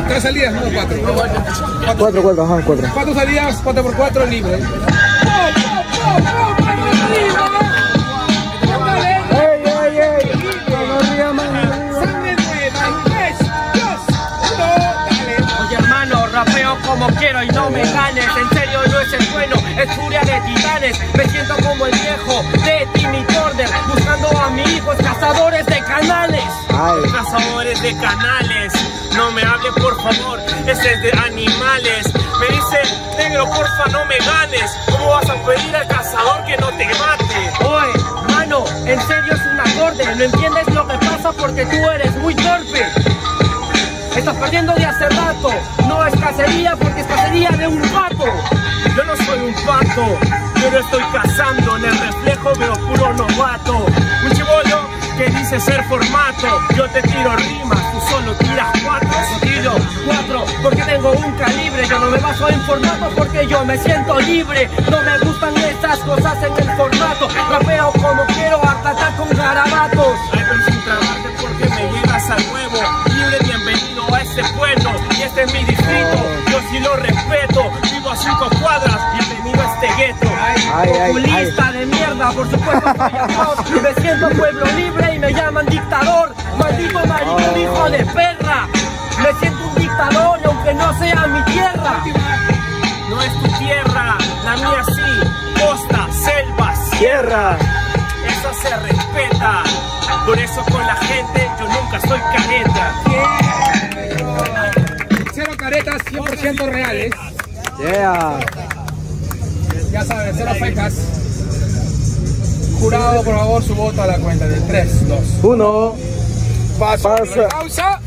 3 salidas, no 4. 4, ajá, 4. 4 salidas, 4x4 libre. Rapeo como quiero y no me ganes. En serio no es el bueno, es furia de titanes. Me siento como el viejo de Timmy Turner, buscando amigos, cazadores de canales. Cazadores de canales. No me hable por favor, ese es de animales. Me dice, negro porfa no me ganes. ¿Cómo vas a pedir al cazador que no te mate? Oye, mano, en serio es un acorde. No entiendes lo que pasa porque tú eres muy torpe. Estás perdiendo de hace rato. No es cacería porque es cacería de un pato. Yo no soy un pato, yo no estoy cazando. En el reflejo veo puro novato. Un chibolo que dice ser formato. Yo te tiro rimas, tú solo tiras 4. Tiro 4 porque tengo un calibre. Yo no me baso en formato porque yo me siento libre. No me gustan estas cosas en el formato. Rapeo como quiero, harta con garabatos. Ay, pero sin trabarte porque me llegas al huevo. Libre, bienvenido a este pueblo. Y este es mi distrito, yo sí lo respeto. Vivo a 5 cuadras, bienvenido a este gueto. Populista de mierda, por supuesto soy atroz. Me siento pueblo libre y me llaman dictador. Maldito maricón, hijo de perra. Me siento un dictador y aunque no sea mi tierra. No es tu tierra, la mía sí. Costa, selva, sierra. Eso se respeta. Por eso con la gente yo nunca soy careta. Cero caretas, 100% reales. Yeah. Ya saben, cero fecas. Jurado, por favor, su voto a la cuenta de 3, 2, 1. Pausa.